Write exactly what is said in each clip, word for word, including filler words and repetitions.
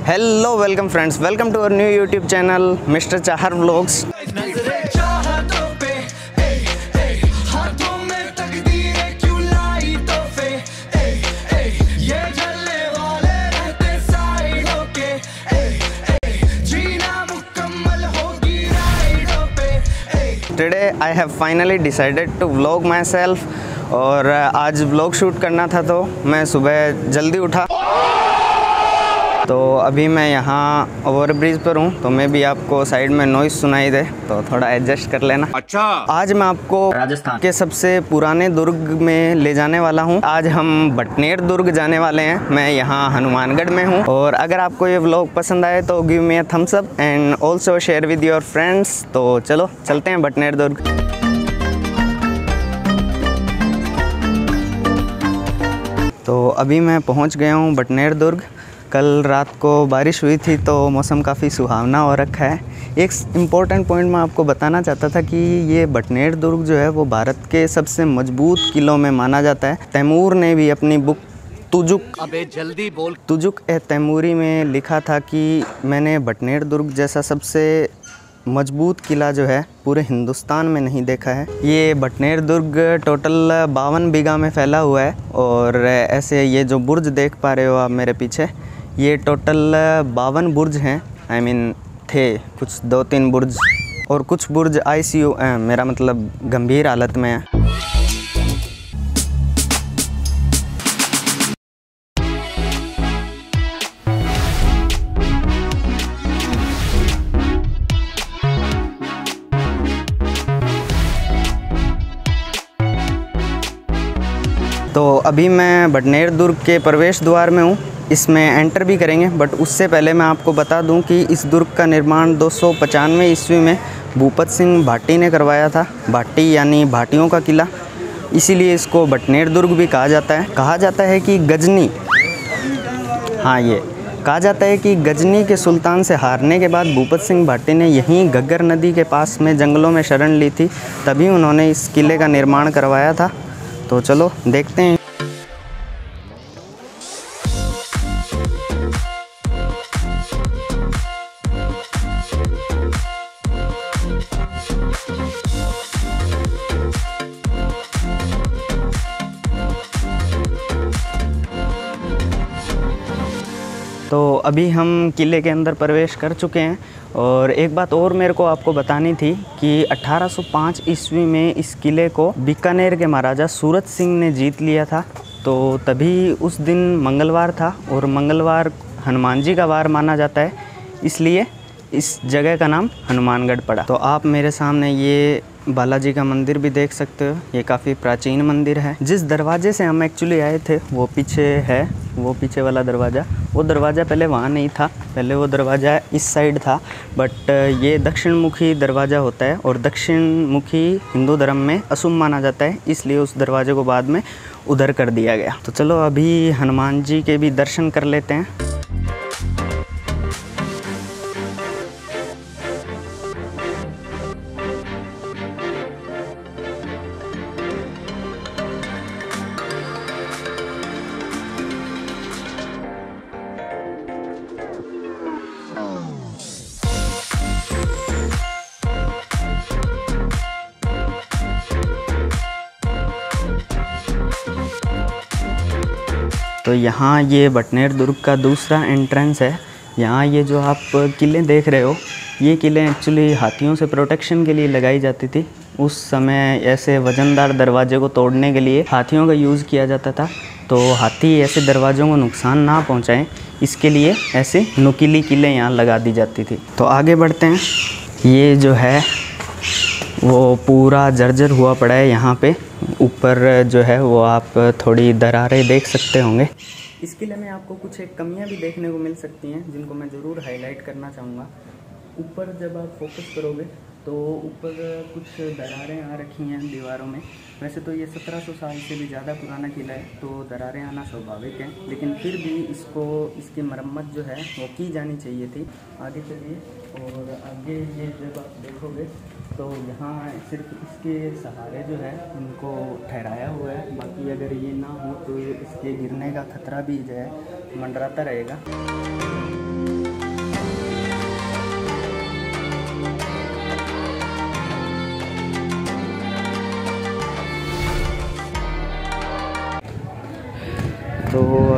Hello welcome friends, welcome to our new YouTube channel mister Chahar vlogs. Today I have finally decided to vlog myself और आज vlog shoot करना था तो मैं सुबह जल्दी उठा। तो अभी मैं यहाँ ओवर ब्रिज पर हूँ तो मैं भी आपको साइड में नॉइज़ सुनाई दे तो थोड़ा एडजस्ट कर लेना। अच्छा, आज मैं आपको राजस्थान के सबसे पुराने दुर्ग में ले जाने वाला हूँ। आज हम बटनेर दुर्ग जाने वाले हैं। मैं यहाँ हनुमानगढ़ में हूँ और अगर आपको ये व्लॉग पसंद आए तो give me a thumbs up and also share with your friends. तो चलो चलते हैं बटनेर दुर्ग। तो अभी मैं पहुँच गया हूँ बटनेर दुर्ग। कल रात को बारिश हुई थी तो मौसम काफ़ी सुहावना हो रखा है। एक इम्पॉर्टेंट पॉइंट मैं आपको बताना चाहता था कि ये बटनेर दुर्ग जो है वो भारत के सबसे मजबूत किलों में माना जाता है। तैमूर ने भी अपनी बुक तुजुक अबे जल्दी बोल तुजुक ए तैमूरी में लिखा था कि मैंने बटनेर दुर्ग जैसा सबसे मजबूत किला जो है पूरे हिंदुस्तान में नहीं देखा है। ये बटनेर दुर्ग टोटल बावन बीघा में फैला हुआ है और ऐसे ये जो बुर्ज देख पा रहे हो आप मेरे पीछे, ये टोटल बावन बुर्ज हैं। आई मीन थे कुछ दो तीन बुर्ज और कुछ बुर्ज आईसीयू मेरा मतलब गंभीर हालत में है। तो अभी मैं बटनेर दुर्ग के प्रवेश द्वार में हूँ। इसमें एंटर भी करेंगे बट उससे पहले मैं आपको बता दूं कि इस दुर्ग का निर्माण दो सौ पचानवे ईस्वी में भूपत सिंह भाटी ने करवाया था। भाटी यानी भाटियों का किला, इसीलिए इसको बटनेर दुर्ग भी कहा जाता है। कहा जाता है कि गजनी हाँ ये कहा जाता है कि गजनी के सुल्तान से हारने के बाद भूपत सिंह भाटी ने यहीं घग्गर नदी के पास में जंगलों में शरण ली थी, तभी उन्होंने इस किले का निर्माण करवाया था। तो चलो देखते हैं। तो अभी हम किले के अंदर प्रवेश कर चुके हैं और एक बात और मेरे को आपको बतानी थी कि अठारह सौ पाँच ईस्वी में इस किले को बीकानेर के महाराजा सूरत सिंह ने जीत लिया था। तो तभी उस दिन मंगलवार था और मंगलवार हनुमान जी का वार माना जाता है, इसलिए इस जगह का नाम हनुमानगढ़ पड़ा। तो आप मेरे सामने ये बालाजी का मंदिर भी देख सकते हो। ये काफ़ी प्राचीन मंदिर है। जिस दरवाजे से हम एक्चुअली आए थे वो पीछे है, वो पीछे वाला दरवाज़ा। वो दरवाज़ा पहले वहाँ नहीं था, पहले वो दरवाज़ा इस साइड था, बट ये दक्षिण मुखी दरवाज़ा होता है और दक्षिण मुखी हिंदू धर्म में अशुभ माना जाता है, इसलिए उस दरवाजे को बाद में उधर कर दिया गया। तो चलो अभी हनुमान जी के भी दर्शन कर लेते हैं। तो यहाँ ये बटनेर दुर्ग का दूसरा एंट्रेंस है। यहाँ ये जो आप किले देख रहे हो, ये किले एक्चुअली हाथियों से प्रोटेक्शन के लिए लगाई जाती थी। उस समय ऐसे वज़नदार दरवाजे को तोड़ने के लिए हाथियों का यूज़ किया जाता था, तो हाथी ऐसे दरवाज़ों को नुकसान ना पहुँचाएं, इसके लिए ऐसे नुकीली किले यहाँ लगा दी जाती थी। तो आगे बढ़ते हैं। ये जो है वो पूरा जर्जर हुआ पड़ा है। यहाँ पे ऊपर जो है वो आप थोड़ी दरारें देख सकते होंगे। इस किले में आपको कुछ एक कमियां भी देखने को मिल सकती हैं जिनको मैं ज़रूर हाईलाइट करना चाहूँगा। ऊपर जब आप फोकस करोगे तो ऊपर कुछ दरारें आ रखी हैं दीवारों में। वैसे तो ये सत्रह सौ साल से भी ज़्यादा पुराना किला है तो दरारें आना स्वाभाविक है, लेकिन फिर भी इसको इसकी मरम्मत जो है वो की जानी चाहिए थी। आगे चलिए और आगे ये जब आप देखोगे तो यहाँ सिर्फ इसके सहारे जो है इनको ठहराया हुआ है, बाकी अगर ये ना हो तो इसके गिरने का खतरा भी जो है मंडराता रहेगा।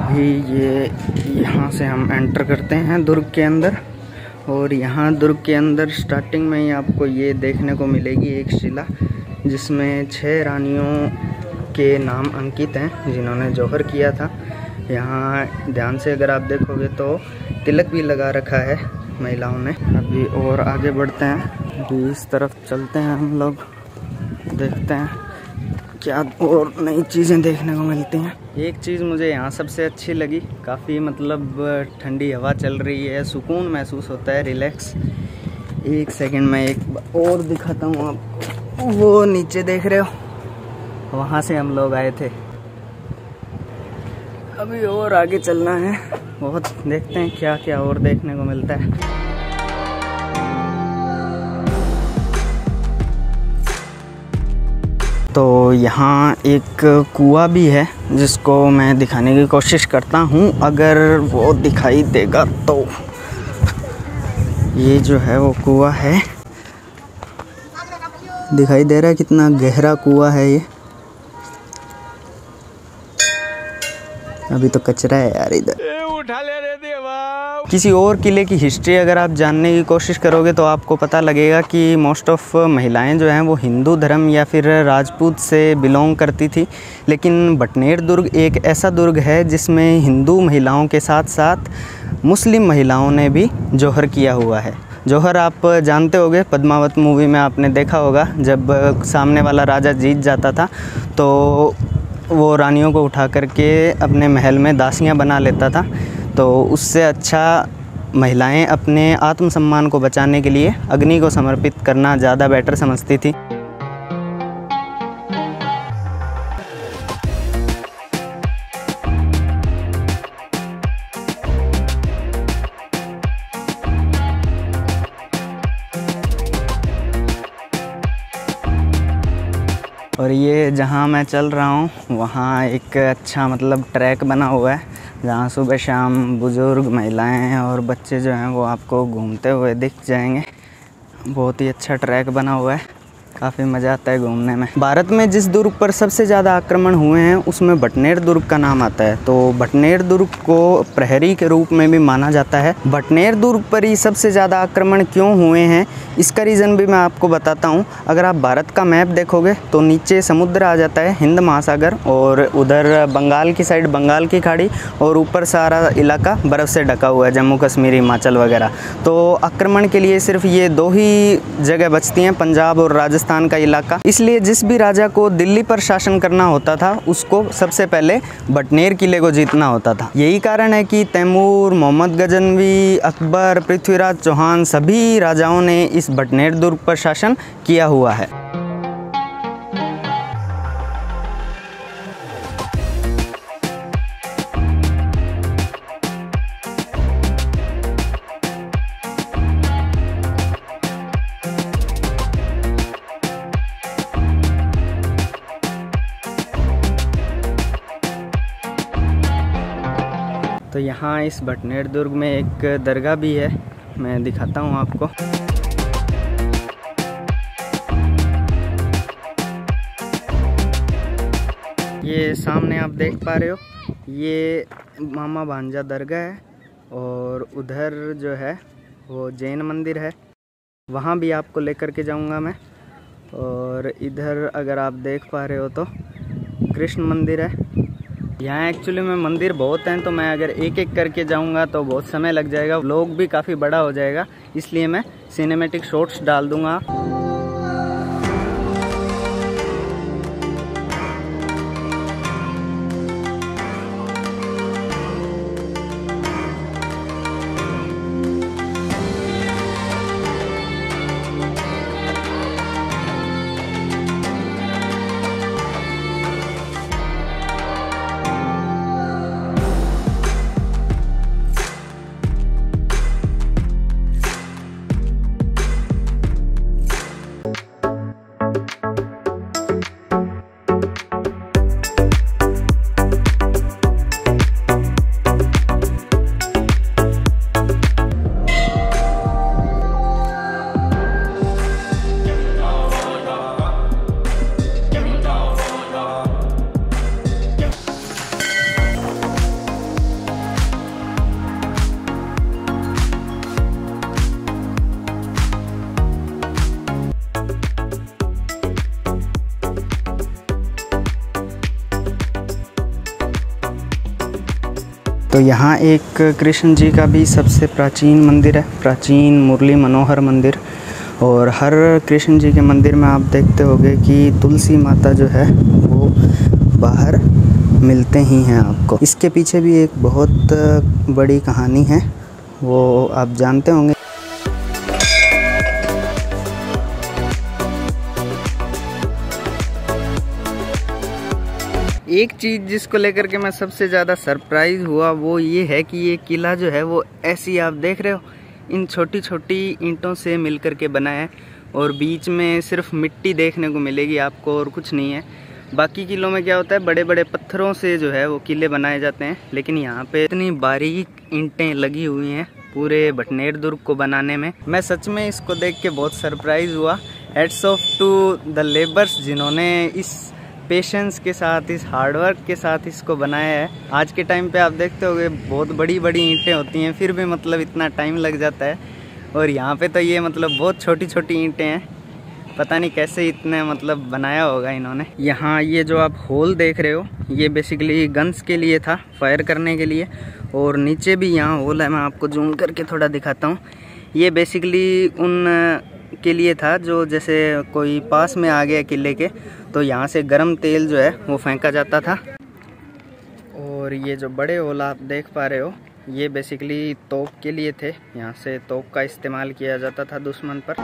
अभी ये यहाँ से हम एंटर करते हैं दुर्ग के अंदर, और यहाँ दुर्ग के अंदर स्टार्टिंग में ही आपको ये देखने को मिलेगी एक शिला जिसमें छह रानियों के नाम अंकित हैं जिन्होंने जौहर किया था। यहाँ ध्यान से अगर आप देखोगे तो तिलक भी लगा रखा है महिलाओं ने। अभी और आगे बढ़ते हैं, अभी इस तरफ चलते हैं हम लोग, देखते हैं क्या और नई चीज़ें देखने को मिलती हैं। एक चीज़ मुझे यहाँ सबसे अच्छी लगी, काफ़ी मतलब ठंडी हवा चल रही है, सुकून महसूस होता है, रिलैक्स। एक सेकंड में एक और दिखाता हूँ आपको, वो नीचे देख रहे हो, वहाँ से हम लोग आए थे। अभी और आगे चलना है बहुत, देखते हैं क्या क्या और देखने को मिलता है। तो यहाँ एक कुआं भी है जिसको मैं दिखाने की कोशिश करता हूँ, अगर वो दिखाई देगा तो। ये जो है वो कुआं है, दिखाई दे रहा है कितना गहरा कुआं है ये। अभी तो कचरा है यार इधर। उठा ले रे देवा। किसी और किले की हिस्ट्री अगर आप जानने की कोशिश करोगे तो आपको पता लगेगा कि मोस्ट ऑफ महिलाएं जो हैं वो हिंदू धर्म या फिर राजपूत से बिलोंग करती थी, लेकिन बटनेर दुर्ग एक ऐसा दुर्ग है जिसमें हिंदू महिलाओं के साथ साथ मुस्लिम महिलाओं ने भी जौहर किया हुआ है। जौहर आप जानते होंगे, पद्मावत मूवी में आपने देखा होगा, जब सामने वाला राजा जीत जाता था तो वो रानियों को उठा करके अपने महल में दासियां बना लेता था। तो उससे अच्छा महिलाएं अपने आत्मसम्मान को बचाने के लिए अग्नि को समर्पित करना ज़्यादा बेटर समझती थी। और ये जहाँ मैं चल रहा हूँ वहाँ एक अच्छा मतलब ट्रैक बना हुआ है जहाँ सुबह शाम बुज़ुर्ग, महिलाएं और बच्चे जो हैं वो आपको घूमते हुए दिख जाएंगे। बहुत ही अच्छा ट्रैक बना हुआ है, काफ़ी मज़ा आता है घूमने में। भारत में जिस दुर्ग पर सबसे ज़्यादा आक्रमण हुए हैं उसमें बटनेर दुर्ग का नाम आता है। तो बटनेर दुर्ग को प्रहरी के रूप में भी माना जाता है। बटनेर दुर्ग पर ही सबसे ज़्यादा आक्रमण क्यों हुए हैं इसका रीज़न भी मैं आपको बताता हूँ। अगर आप भारत का मैप देखोगे तो नीचे समुद्र आ जाता है, हिंद महासागर, और उधर बंगाल की साइड बंगाल की खाड़ी, और ऊपर सारा इलाका बर्फ़ से ढका हुआ है, जम्मू कश्मीर, हिमाचल वगैरह। तो आक्रमण के लिए सिर्फ ये दो ही जगह बचती हैं, पंजाब और राजस्थान का इलाका। इसलिए जिस भी राजा को दिल्ली पर शासन करना होता था उसको सबसे पहले बटनेर किले को जीतना होता था। यही कारण है कि तैमूर, मोहम्मद गजनवी, अकबर, पृथ्वीराज चौहान सभी राजाओं ने इस बटनेर दुर्ग पर शासन किया हुआ है। तो यहाँ इस बटनेर दुर्ग में एक दरगाह भी है, मैं दिखाता हूँ आपको। ये सामने आप देख पा रहे हो, ये मामा भांजा दरगाह है, और उधर जो है वो जैन मंदिर है, वहाँ भी आपको लेकर के जाऊँगा मैं। और इधर अगर आप देख पा रहे हो तो कृष्ण मंदिर है। यहाँ एक्चुअली में मंदिर बहुत हैं, तो मैं अगर एक एक करके जाऊँगा तो बहुत समय लग जाएगा, व्लॉग भी काफ़ी बड़ा हो जाएगा, इसलिए मैं सिनेमैटिक शॉट्स डाल दूँगा। तो यहाँ एक कृष्ण जी का भी सबसे प्राचीन मंदिर है, प्राचीन मुरली मनोहर मंदिर। और हर कृष्ण जी के मंदिर में आप देखते होंगे कि तुलसी माता जो है वो बाहर मिलते ही हैं आपको। इसके पीछे भी एक बहुत बड़ी कहानी है, वो आप जानते होंगे। एक चीज़ जिसको लेकर के मैं सबसे ज़्यादा सरप्राइज़ हुआ वो ये है कि ये किला जो है वो ऐसी आप देख रहे हो, इन छोटी छोटी ईंटों से मिलकर के बना है और बीच में सिर्फ मिट्टी देखने को मिलेगी आपको और कुछ नहीं है। बाकी किलों में क्या होता है, बड़े बड़े पत्थरों से जो है वो किले बनाए जाते हैं, लेकिन यहाँ पे इतनी बारीक ईंटें लगी हुई हैं पूरे भटनेर दुर्ग को बनाने में। मैं सच में इसको देख के बहुत सरप्राइज़ हुआ। Hats off to the labours जिन्होंने इस पेशेंस के साथ, इस हार्डवर्क के साथ इसको बनाया है। आज के टाइम पे आप देखते होंगे बहुत बड़ी बड़ी ईंटें होती हैं, फिर भी मतलब इतना टाइम लग जाता है, और यहाँ पे तो ये मतलब बहुत छोटी छोटी ईंटें हैं। पता नहीं कैसे इतने मतलब बनाया होगा इन्होंने। यहाँ ये जो आप होल देख रहे हो ये बेसिकली गन्स के लिए था, फायर करने के लिए। और नीचे भी यहाँ होल है, मैं आपको जूम करके थोड़ा दिखाता हूँ। ये बेसिकली उन के लिए था जो जैसे कोई पास में आ गया किले के, तो यहाँ से गर्म तेल जो है वो फेंका जाता था। और ये जो बड़े होल आप देख पा रहे हो ये बेसिकली तोप के लिए थे, यहाँ से तोप का इस्तेमाल किया जाता था दुश्मन पर।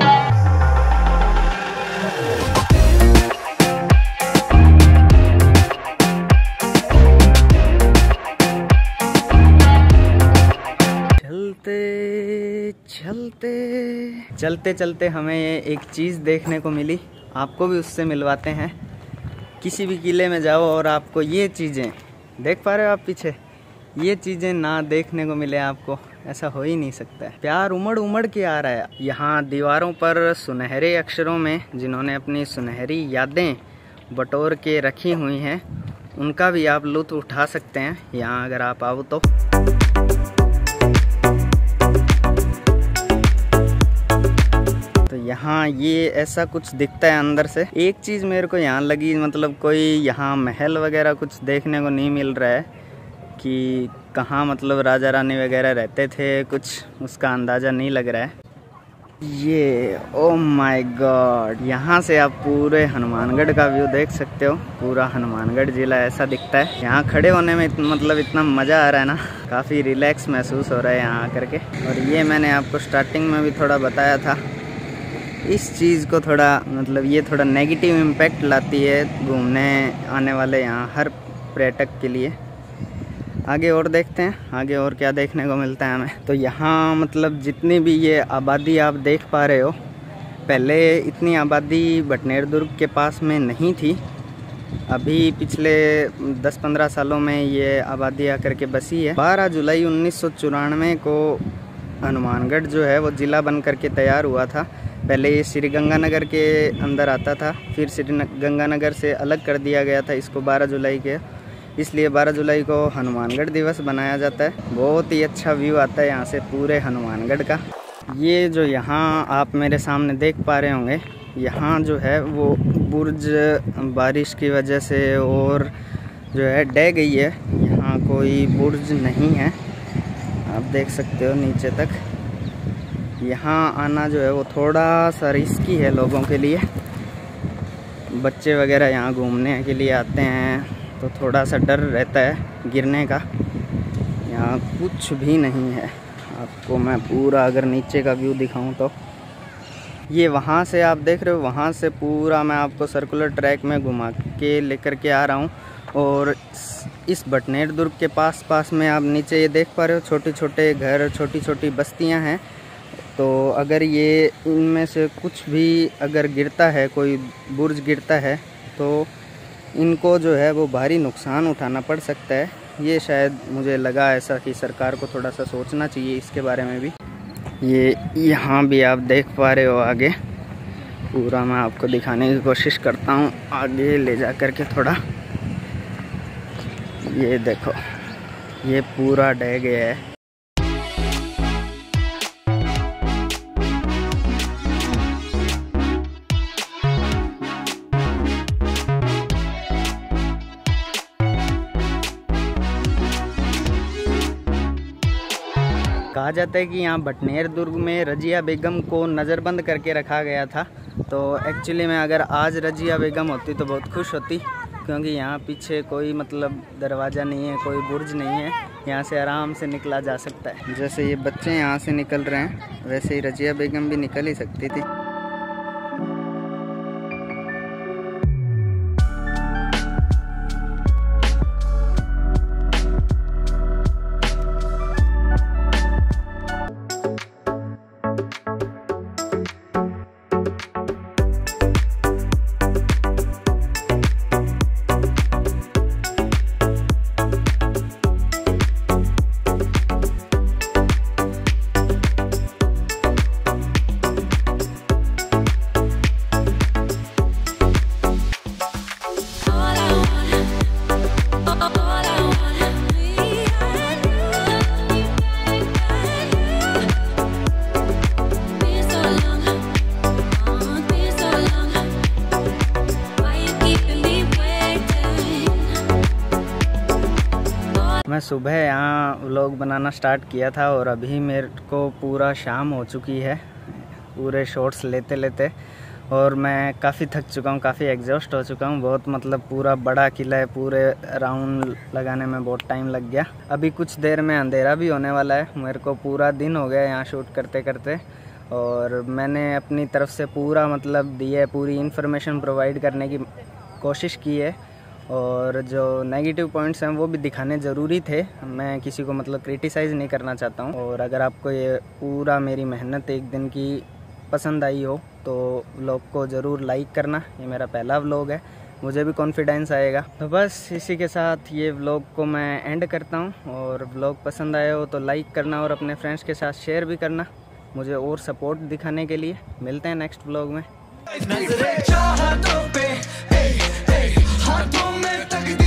चलते चलते चलते चलते हमें एक चीज़ देखने को मिली, आपको भी उससे मिलवाते हैं। किसी भी किले में जाओ और आपको ये चीज़ें देख पा रहे हो आप पीछे, ये चीज़ें ना देखने को मिले आपको, ऐसा हो ही नहीं सकता है। प्यार उमड़ उमड़ के आ रहा है। यहाँ दीवारों पर सुनहरे अक्षरों में जिन्होंने अपनी सुनहरी यादें बटोर के रखी हुई हैं, उनका भी आप लुत्फ़ उठा सकते हैं यहाँ अगर आप आओ तो। तो यहाँ ये ऐसा कुछ दिखता है अंदर से। एक चीज़ मेरे को यहाँ लगी, मतलब कोई यहाँ महल वगैरह कुछ देखने को नहीं मिल रहा है कि कहाँ मतलब राजा रानी वगैरह रहते थे, कुछ उसका अंदाज़ा नहीं लग रहा है। ये ओ माय गॉड, यहाँ से आप पूरे हनुमानगढ़ का व्यू देख सकते हो। पूरा हनुमानगढ़ जिला ऐसा दिखता है। यहाँ खड़े होने में इत, मतलब इतना मज़ा आ रहा है ना, काफ़ी रिलैक्स महसूस हो रहा है यहाँ आकर के। और ये मैंने आपको स्टार्टिंग में भी थोड़ा बताया था, इस चीज़ को थोड़ा मतलब ये थोड़ा नेगेटिव इम्पैक्ट लाती है घूमने आने वाले यहाँ हर पर्यटक के लिए। आगे और देखते हैं आगे और क्या देखने को मिलता है हमें। तो यहाँ मतलब जितनी भी ये आबादी आप देख पा रहे हो, पहले इतनी आबादी भटनेर दुर्ग के पास में नहीं थी। अभी पिछले दस पंद्रह सालों में ये आबादी आकर के बसी है। बारह जुलाई उन्नीस सौ चौरानवे को हनुमानगढ़ जो है वो ज़िला बन करके तैयार हुआ था। पहले ये श्री गंगानगर के अंदर आता था, फिर श्री गंगानगर से अलग कर दिया गया था इसको बारह जुलाई के, इसलिए बारह जुलाई को हनुमानगढ़ दिवस बनाया जाता है। बहुत ही अच्छा व्यू आता है यहाँ से पूरे हनुमानगढ़ का। ये जो यहाँ आप मेरे सामने देख पा रहे होंगे, यहाँ जो है वो बुर्ज बारिश की वजह से और जो है ढह गई है। यहाँ कोई बुर्ज नहीं है, आप देख सकते हो नीचे तक। यहाँ आना जो है वो थोड़ा सा रिस्की है लोगों के लिए। बच्चे वगैरह यहाँ घूमने के लिए आते हैं तो थोड़ा सा डर रहता है गिरने का। यहाँ कुछ भी नहीं है। आपको मैं पूरा अगर नीचे का व्यू दिखाऊं तो ये वहाँ से आप देख रहे हो, वहाँ से पूरा मैं आपको सर्कुलर ट्रैक में घुमा के लेकर के आ रहा हूँ। और इस भटनेर दुर्ग के पास पास में आप नीचे ये देख पा रहे हो छोटे छोटे घर, छोटी छोटी बस्तियाँ हैं। तो अगर ये इनमें से कुछ भी अगर गिरता है, कोई बुर्ज गिरता है, तो इनको जो है वो भारी नुकसान उठाना पड़ सकता है। ये शायद मुझे लगा ऐसा कि सरकार को थोड़ा सा सोचना चाहिए इसके बारे में भी। ये यहाँ भी आप देख पा रहे हो आगे, पूरा मैं आपको दिखाने की कोशिश करता हूँ आगे ले जा कर के थोड़ा। ये देखो ये पूरा ढह गया है। कहा जाता है कि यहाँ भटनेर दुर्ग में रजिया बेगम को नज़रबंद करके रखा गया था। तो एक्चुअली में अगर आज रजिया बेगम होती तो बहुत खुश होती, क्योंकि यहाँ पीछे कोई मतलब दरवाज़ा नहीं है, कोई बुर्ज नहीं है, यहाँ से आराम से निकला जा सकता है। जैसे ये बच्चे यहाँ से निकल रहे हैं वैसे ही रजिया बेगम भी निकल ही सकती थी। मैं सुबह यहाँ व्लॉग बनाना स्टार्ट किया था और अभी मेरे को पूरा शाम हो चुकी है पूरे शॉट्स लेते लेते, और मैं काफ़ी थक चुका हूँ, काफ़ी एग्जॉस्ट हो चुका हूँ। बहुत मतलब पूरा बड़ा किला है, पूरे राउंड लगाने में बहुत टाइम लग गया। अभी कुछ देर में अंधेरा भी होने वाला है। मेरे को पूरा दिन हो गया यहाँ शूट करते करते, और मैंने अपनी तरफ से पूरा मतलब दी है, पूरी इन्फॉर्मेशन प्रोवाइड करने की कोशिश की है, और जो नेगेटिव पॉइंट्स हैं वो भी दिखाने ज़रूरी थे। मैं किसी को मतलब क्रिटिसाइज़ नहीं करना चाहता हूँ। और अगर आपको ये पूरा मेरी मेहनत एक दिन की पसंद आई हो तो व्लॉग को ज़रूर लाइक करना। ये मेरा पहला व्लॉग है, मुझे भी कॉन्फिडेंस आएगा। तो बस इसी के साथ ये व्लॉग को मैं एंड करता हूँ, और व्लॉग पसंद आया हो तो लाइक करना और अपने फ्रेंड्स के साथ शेयर भी करना, मुझे और सपोर्ट दिखाने के लिए। मिलते हैं नेक्स्ट व्लॉग में।